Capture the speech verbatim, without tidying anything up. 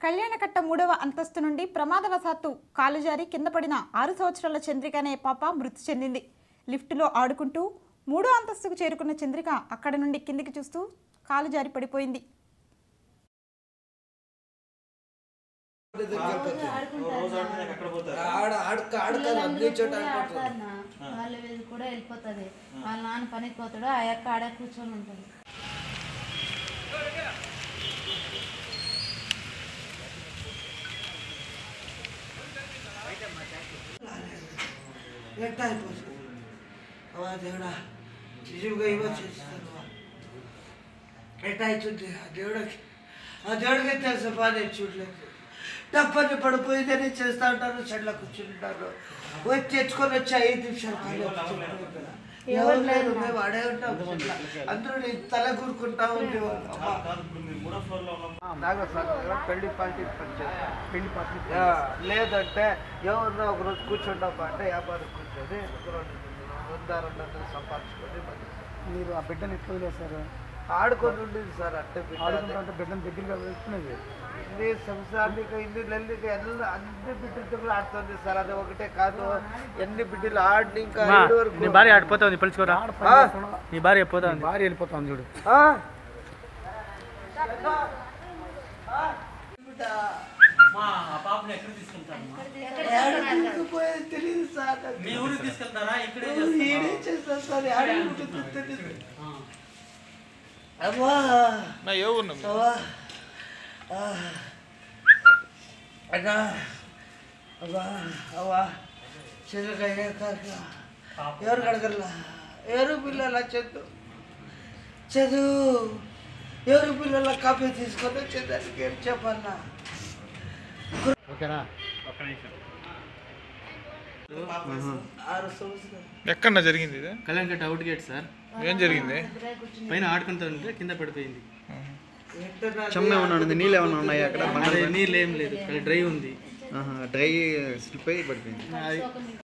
కళ్యాణకట్ట మూడవ అంతస్తు నుండి ప్రమాదవశాత్తు కాలు జారి కింద పడిన ఆరు సంవత్సరాల చంద్రిక అనే పాప మృతి చెందింది. లిఫ్టులో ఆడుకుంటూ మూడో అంతస్తుకు చేరుకున్న చంద్రిక అక్కడ నుండి కిందికి చూస్తూ కాలు జారి పడిపోయింది. కూడా వెళ్ళిపోతుంది. వాళ్ళ నాన్న పనికి పోతాడు, ఆ యొక్క ఆడ కూర్చొని ఉంటుంది. ఎట్లా అయిపోతుంది అవా దేవుడా నిజంగా ఇవ్వచ్చేస్తాను. ఎట్లా అవుతుంది ఆ దేవుడికి ఆ దేవుడికి తెలుసు బాగా చూడలేదు. తప్పని పడిపోయిందని చేస్తా ఉంటాను. చెట్ల కూర్చుంటాను. వచ్చి తెచ్చుకొని వచ్చి ఐదు నిమిషాలు ఎవరు లేదు. మేము అడే ఉంటాం. అందరూ నీ తల కూరుకుంటా ఉండేవాళ్ళు. పెళ్లి పార్టీ పెళ్లి పార్టీ లేదంటే ఎవరినో ఒకరోజు కూర్చుంటాం అంటే వ్యాపారం కూర్చొని వంద రెండు వందలు సంపాదించుకొని మీరు ఆ బిడ్డను ఎట్లా వదిలేశారు? ఆడుకొని ఉండేది సార్. అంటే ఆడుకుంటే బిడ్డను దగ్గరగా వెళ్తున్నది. ఇన్ని సంవత్సరానికి ఇన్ని నెలలకి ఎన్ని అన్ని బిడ్డలతో కూడా ఆడుతుంది సార్. అది ఒకటే కాదు, ఎన్ని బిడ్డలు ఆడి ఇంకా నీ భార్య ఆడిపోతుంది. పిలుచుకోరా, నీ భార్య వెళ్ళిపోతుంది. భార్య వెళ్ళిపోతుంది చూడు. తెలియదు సార్. చేస్తారు సార్. అవ్వా అన్నా అవ్వా అవ్వా చిన్నగా ఎవరు కడగల్లా ఎవరు పిల్లల చదువు చదువు ఎవరు పిల్లల కాపీ తీసుకొని వచ్చేదానికి ఏం చెప్పన్నా? ఓకేనా? ఆరు సంవత్సరాలు ఎక్కడ జరిగింది ఇది? Kalyanakatta out gate sir. ఏం జరిగింది? పైన ఆడుకుంటుంటే కింద పడిపోయింది. చెమ్మ ఏమన్నా ఉంది? నీళ్ళు ఏమన్నా ఉన్నాయి అక్కడ? నీళ్ళు ఏం లేదు, డ్రై ఉంది. డ్రై స్లిప్ అయి పడిపోయింది.